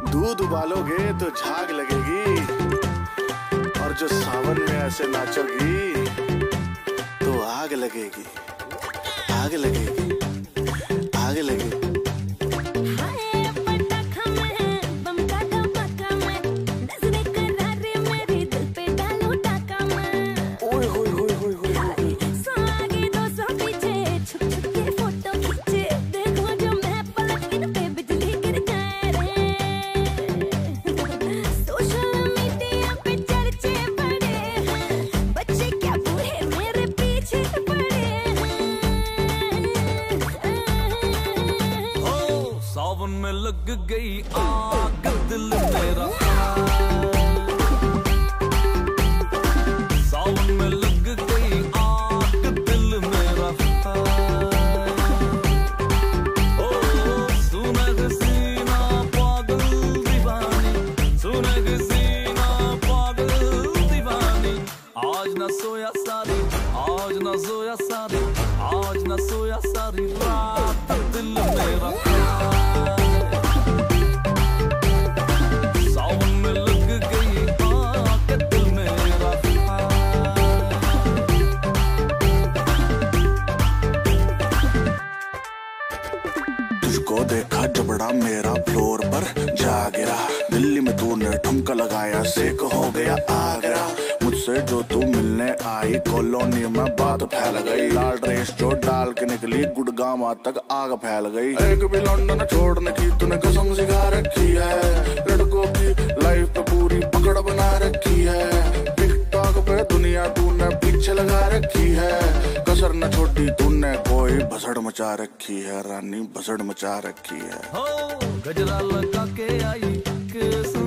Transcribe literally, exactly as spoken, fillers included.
दूध उबालोगे तो झाग लगेगी, और जो सावन में ऐसे नाचोगी तो आग लगेगी, आग लगेगी, आग लगेगी। सावन में लग गई आग दिल मेरा, सावन में लग गई आग दिल मेरा। ओ सुनग सीना पागल दीवानी, सुनग सीना पागल दीवानी। आज न सोया सारी, आज न सोया सारी, आज न सोया सारी रात दिल मेरा। तुझको देखा जबड़ा मेरा फ्लोर पर जा गिरा, दिल्ली में तूने ठुमका लगाया सेक हो गया आगरा। मुझसे जो तू मिलने आई कॉलोनी में बात फैल गई, लाल ड्रेस जो डाल के निकली गुड़गांव तक आग फैल गई। एक भी लंदन छोड़ने की तूने कसम सिखा रखी है, लड़कों की लाइफ पे पूरी पकड़ बना रखी है। टिकटॉक पे दुनिया तूने पीछे लगा रखी है, कसर न छोड़ी तूने कोई भसड़ मचा रखी है, रानी भसड़ मचा रखी है। हो गजरा लगा के आई के